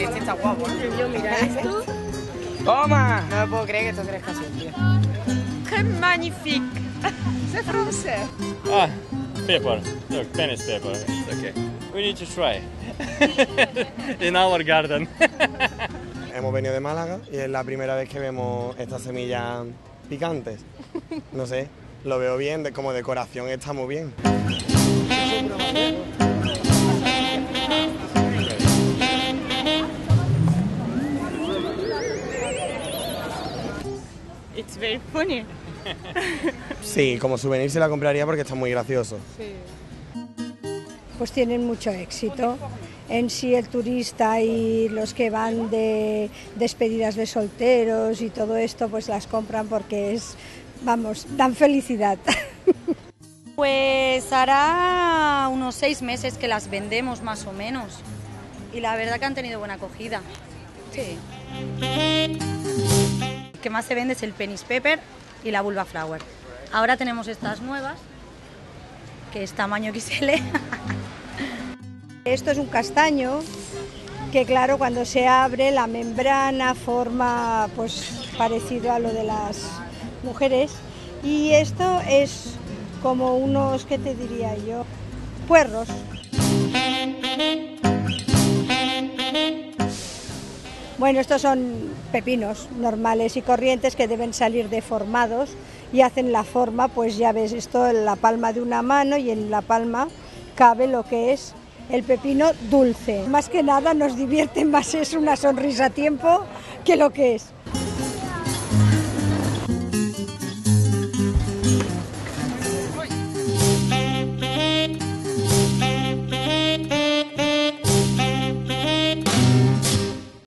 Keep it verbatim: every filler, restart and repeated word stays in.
este está guapo. Yo, mira esto. ¡Toma! No me puedo creer que esto crezca así, tío. ¡Qué magnifique! C'est français. Ah, paper. Look, tennis paper. It's okay. We need to try. In our garden. Hemos venido de Málaga y es la primera vez que vemos estas semillas picantes. No sé, lo veo bien, de, como decoración está muy bien. It's very funny. Sí, como souvenir se la compraría porque está muy gracioso. Sí. Pues tienen mucho éxito. En sí el turista y los que van de despedidas de solteros y todo esto pues las compran porque es, vamos, dan felicidad. Pues hará unos seis meses que las vendemos más o menos y la verdad que han tenido buena acogida. Sí. El que más se vende es el penis pepper y la vulva flower. Ahora tenemos estas nuevas, que es tamaño equis ele. Esto es un castaño que claro cuando se abre la membrana forma pues parecido a lo de las mujeres y esto es como unos, ¿qué te diría yo? Puerros. Bueno, estos son pepinos normales y corrientes que deben salir deformados y hacen la forma, pues ya ves esto en la palma de una mano y en la palma cabe lo que es el pepino dulce. Más que nada nos divierte más es una sonrisa a tiempo que lo que es.